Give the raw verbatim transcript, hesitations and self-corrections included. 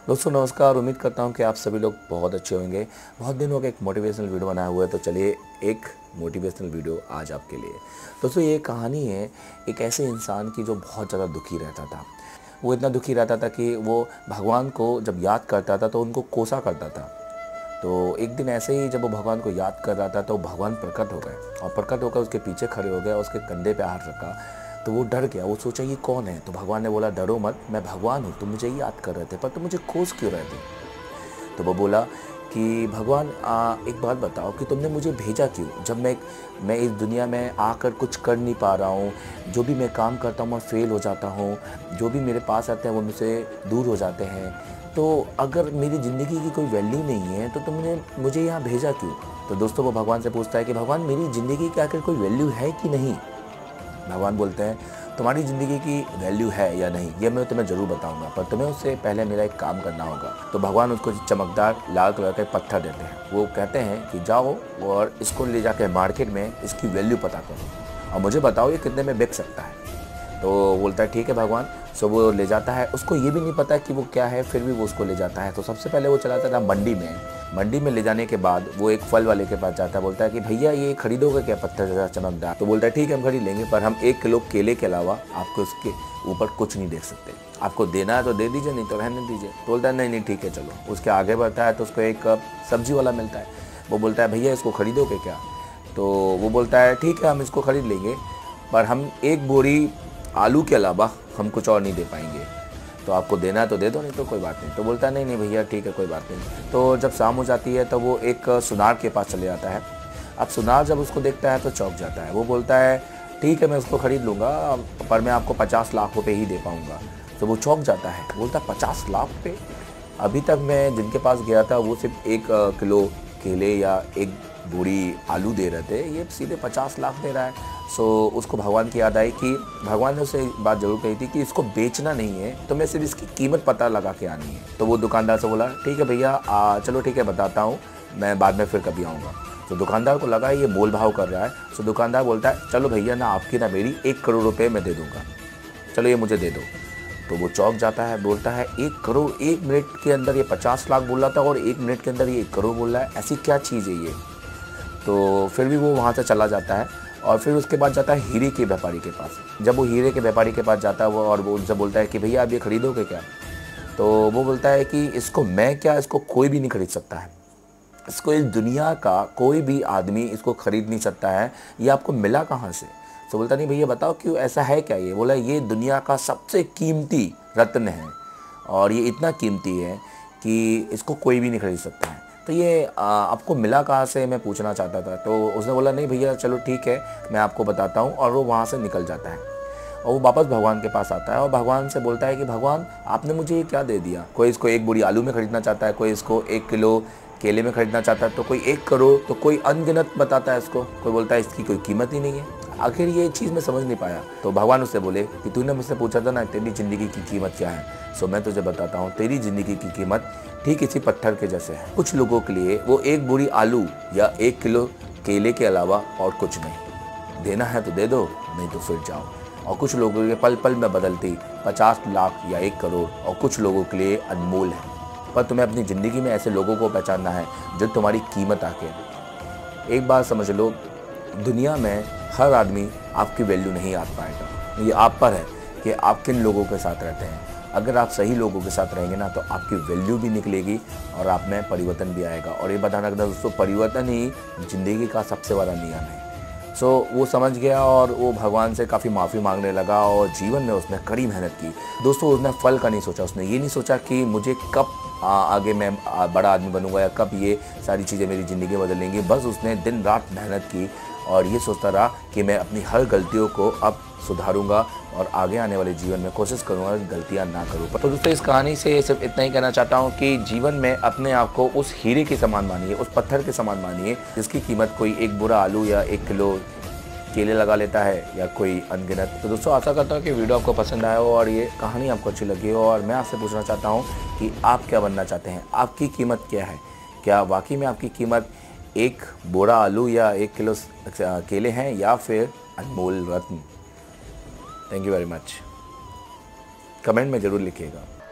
दोस्तों नमस्कार, उम्मीद करता हूँ कि आप सभी लोग बहुत अच्छे होंगे। बहुत दिन हो गए एक मोटिवेशनल वीडियो बनाया हुआ है, तो चलिए एक मोटिवेशनल वीडियो आज आपके लिए। दोस्तों ये कहानी है एक ऐसे इंसान की जो बहुत ज़्यादा दुखी रहता था। वो इतना दुखी रहता था कि वो भगवान को जब याद करता था तो उनको कोसा करता था। तो एक दिन ऐसे ही जब वो भगवान को याद कर रहा था तो भगवान प्रकट हो गए और प्रकट होकर उसके पीछे खड़े हो गए और उसके कंधे पे हाथ रखा। तो वो डर गया, वो सोचा ये कौन है। तो भगवान ने बोला डरो मत, मैं भगवान हूँ, तुम मुझे याद कर रहे थे पर तुम मुझे खोज क्यों रहे थे। तो वो बोला कि भगवान आ, एक बात बताओ कि तुमने मुझे भेजा क्यों, जब मैं मैं इस दुनिया में आकर कुछ कर नहीं पा रहा हूँ। जो भी मैं काम करता हूँ मैं फेल हो जाता हूँ, जो भी मेरे पास आते हैं वो मुझसे दूर हो जाते हैं। तो अगर मेरी ज़िंदगी की कोई वैल्यू नहीं है तो तुमने मुझे यहाँ भेजा क्यों। तो दोस्तों वो भगवान से पूछता है कि भगवान मेरी ज़िंदगी की आखिर कोई वैल्यू है कि नहीं। भगवान बोलते हैं तुम्हारी ज़िंदगी की वैल्यू है या नहीं ये मैं तुम्हें ज़रूर बताऊंगा, पर तुम्हें उससे पहले मेरा एक काम करना होगा। तो भगवान उसको चमकदार लाल कलर का पत्थर देते हैं। वो कहते हैं कि जाओ और इसको ले जाकर मार्केट में इसकी वैल्यू पता करो और मुझे बताओ ये कितने में बिक सकता है। तो बोलता है ठीक है भगवान। सो वो ले जाता है, उसको ये भी नहीं पता कि वो क्या है, फिर भी वो उसको ले जाता है। तो सबसे पहले वो चलाता था मंडी में। मंडी में ले जाने के बाद वो एक फल वाले के पास जाता है, बोलता है कि भैया ये खरीदोगे क्या पत्थर जैसा चमकदार। तो बोलता है ठीक है हम खरीद लेंगे, पर हम एक किलो केले के अलावा आपको इसके ऊपर कुछ नहीं देख सकते। आपको देना है तो दे दीजिए, नहीं तो रहने दीजिए। तो बोलता है नहीं नहीं ठीक है चलो। उसके आगे बढ़ता है तो उसको एक सब्जी वाला मिलता है। वो बोलता है भैया इसको खरीदोगे क्या। तो वो बोलता है ठीक है हम इसको खरीद लेंगे, पर हम एक बोरी आलू के अलावा हम कुछ और नहीं दे पाएंगे। तो आपको देना है तो दे दो, नहीं तो कोई बात नहीं। तो बोलता है नहीं नहीं भैया ठीक है कोई बात नहीं। तो जब शाम हो जाती है तो वो एक सुनार के पास चले जाता है। अब सुनार जब उसको देखता है तो चौंक जाता है। वो बोलता है ठीक है मैं उसको ख़रीद लूँगा, पर मैं आपको पचास लाख रुपये ही दे पाऊँगा। तो वो चौंक जाता है, बोलता है पचास लाख रुपये। अभी तक मैं जिनके पास गया था वो सिर्फ एक किलो केले या एक बोरी आलू दे रहे थे, ये सीधे पचास लाख दे रहा है। सो उसको भगवान की याद आई कि भगवान ने उसे बात जरूर कही थी कि इसको बेचना नहीं है, तो मैं सिर्फ इसकी कीमत पता लगा के आनी है। तो वो दुकानदार से बोला ठीक है भैया चलो ठीक है बताता हूँ, मैं बाद में फिर कभी आऊँगा। तो दुकानदार को लगा ये मोल भाव कर रहा है। तो दुकानदार बोलता है चलो भैया ना आपकी ना मेरी एक करोड़ रुपये मैं दे दूँगा, चलो ये मुझे दे दो। तो वो चौंक जाता है, बोलता है एक करोड़, एक मिनट के अंदर ये पचास लाख बोल रहा था और एक मिनट के अंदर ये एक करोड़ बोल रहा है, ऐसी क्या चीज़ है ये। तो फिर भी वो वहाँ से चला जाता है और फिर उसके बाद जाता है हीरे के व्यापारी के पास। जब वो हीरे के व्यापारी के पास जाता है वो और वो उनसे बोलता है कि भैया आप ये खरीदोगे क्या। तो वो बोलता है कि इसको मैं क्या, इसको कोई भी नहीं खरीद सकता है, इसको इस दुनिया का कोई भी आदमी इसको खरीद नहीं सकता है, ये आपको मिला कहाँ से। तो बोलता नहीं भैया बताओ क्यों, ऐसा है क्या। ये बोला ये दुनिया का सबसे कीमती रत्न है और ये इतना कीमती है कि इसको कोई भी नहीं खरीद सकता है। तो ये आ, आपको मिला कहाँ से मैं पूछना चाहता था। तो उसने बोला नहीं भैया चलो ठीक है मैं आपको बताता हूँ, और वो वहाँ से निकल जाता है और वो वापस भगवान के पास आता है और भगवान से बोलता है कि भगवान आपने मुझे ये क्या दे दिया। कोई इसको एक बोरी आलू में खरीदना चाहता है, कोई इसको एक किलो केले में खरीदना चाहता है, तो कोई एक करोड़, तो कोई अनगिनत बताता है इसको, कोई बोलता है इसकी कोई कीमत ही नहीं है। आखिर ये चीज़ मैं समझ नहीं पाया। तो भगवान उससे बोले कि तूने मुझसे पूछा था ना तेरी ज़िंदगी की कीमत क्या है, सो मैं तुझे बताता हूँ तेरी ज़िंदगी की कीमत ठीक इसी पत्थर के जैसे है। कुछ लोगों के लिए वो एक बोरी आलू या एक किलो केले के अलावा और कुछ नहीं। देना है तो दे दो, नहीं तो फिर जाओ। और कुछ लोगों के पल पल में बदलती पचास लाख या एक करोड़ और कुछ लोगों के लिए अनमोल है। पर तुम्हें अपनी ज़िंदगी में ऐसे लोगों को पहचानना है जो तुम्हारी कीमत आके। एक बात समझ लो, दुनिया में हर आदमी आपकी वैल्यू नहीं आत पाएगा। ये आप पर है कि आप किन लोगों के साथ रहते हैं। अगर आप सही लोगों के साथ रहेंगे ना तो आपकी वैल्यू भी निकलेगी और आप में परिवर्तन भी आएगा। और ये बताना रखना दोस्तों, परिवर्तन ही ज़िंदगी का सबसे बड़ा नियम है। सो वो समझ गया और वो भगवान से काफ़ी माफ़ी मांगने लगा और जीवन में उसने कड़ी मेहनत की। दोस्तों उसने फल का नहीं सोचा, उसने ये नहीं सोचा कि मुझे कब आ, आगे मैं आ, बड़ा आदमी बनूंगा या कब ये सारी चीज़ें मेरी ज़िंदगी बदलेंगी। बस उसने दिन रात मेहनत की और ये सोचता रहा कि मैं अपनी हर गलतियों को अब सुधारूंगा और आगे आने वाले जीवन में कोशिश करूंगा गलतियां ना करूं। तो दोस्तों इस कहानी से सिर्फ इतना ही कहना चाहता हूं कि जीवन में अपने आप को उस हीरे के समान मानिए, उस पत्थर के समान मानिए जिसकी कीमत कोई एक बुरा आलू या एक किलो केले लगा लेता है या कोई अनगिनत। तो दोस्तों आशा करता हूँ कि वीडियो आपको पसंद आया हो और ये कहानी आपको अच्छी लगी हो। और मैं आपसे पूछना चाहता हूँ कि आप क्या बनना चाहते हैं, आपकी कीमत क्या है। क्या वाकई में आपकी कीमत एक बोरा आलू या एक किलो केले हैं या फिर अनमोल रत्न। Thank you very much. Comment में ज़रूर लिखिएगा।